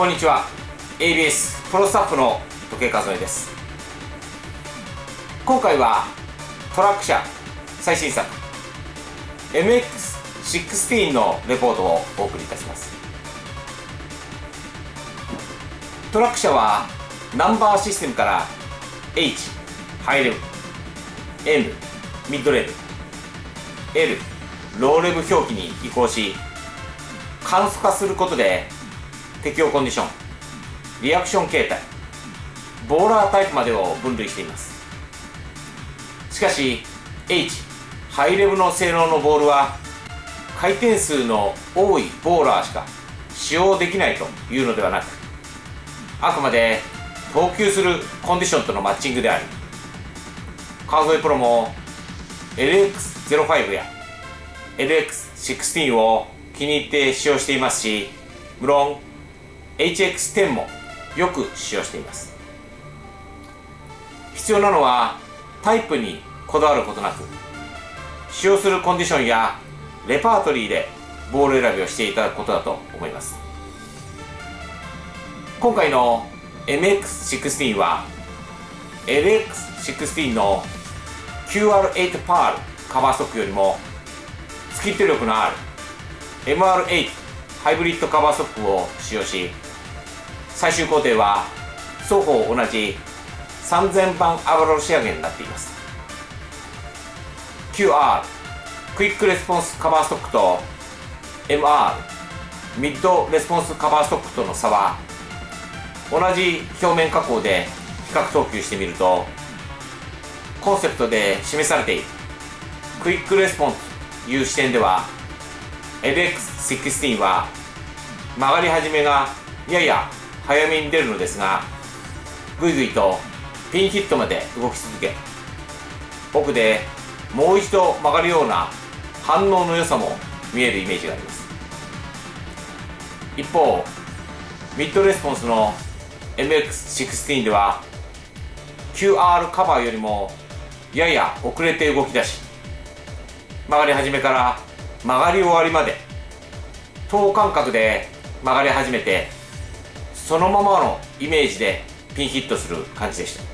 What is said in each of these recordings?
こんにちは。 ABS プロスタッフの時計数えです。今回はトラック車最新作 MX-16 のレポートをお送りいたします。トラック車はナンバーシステムから H ハイレブ、 M ミッドレブ、 L ローレブ表記に移行し、簡素化することで適応コンディション、リアクション形態、ボーラータイプまでを分類しています。しかし H ハイレブの性能のボールは回転数の多いボーラーしか使用できないというのではなく、あくまで投球するコンディションとのマッチングであり、川添プロも LX05 や LX16 を気に入って使用していますし、無論 HX10 もよく使用しています。必要なのはタイプにこだわることなく、使用するコンディションやレパートリーでボール選びをしていただくことだと思います。今回の MX-16 は LX-16 の QR8 パールカバーストックよりもスキット力のある MR8 ハイブリッドカバーストックを使用し、最終工程は双方同じ3000番油仕上げになっています。 QR クイックレスポンスカバーストックと MR ミッドレスポンスカバーストックとの差は、同じ表面加工で比較投球してみると、コンセプトで示されているクイックレスポンスという視点では LX16 は曲がり始めがやや早めに出るのですが、ぐいぐいとピンヒットまで動き続け、奥でもう一度曲がるような反応の良さも見えるイメージがあります。一方ミッドレスポンスの MX-16 では QR カバーよりもやや遅れて動き出し、曲がり始めから曲がり終わりまで等間隔で曲がり始めて、そのままのイメージでピンヒットする感じでした。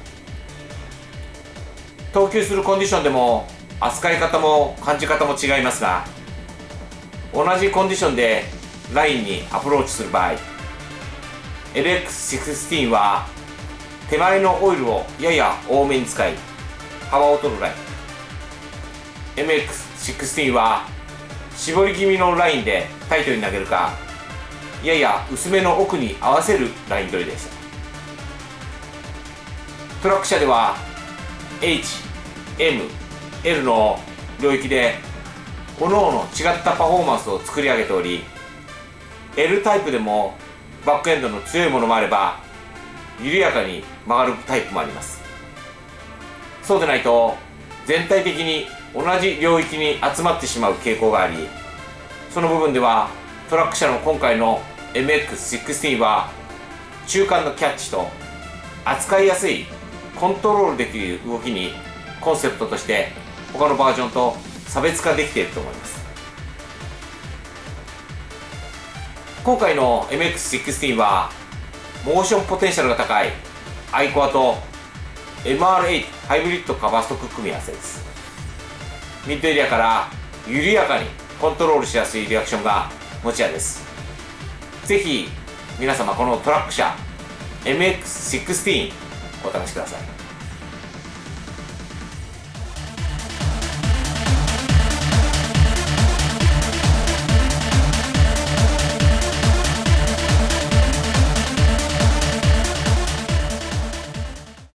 投球するコンディションでも扱い方も感じ方も違いますが、同じコンディションでラインにアプローチする場合、 LX16 は手前のオイルをやや多めに使い幅を取るライン、 MX16 は絞り気味のラインでタイトに投げるか、やや薄めの奥に合わせるライン取りでした。トラック車では H、M、L の領域で各々違ったパフォーマンスを作り上げており、 L タイプでもバックエンドの強いものもあれば緩やかに曲がるタイプもあります。そうでないと全体的に同じ領域に集まってしまう傾向があり、その部分ではトラック車の今回の MX-16 は中間のキャッチと扱いやすいコントロールできる動きにコンセプトとして他のバージョンと差別化できていると思います。今回の MX-16 はモーションポテンシャルが高いアイコアと MR8 ハイブリッドカバーストック組み合わせです。ミッドエリアから緩やかにコントロールしやすいリアクションが持ち味です。ぜひ皆様このトラック車 MX-16 お試しください。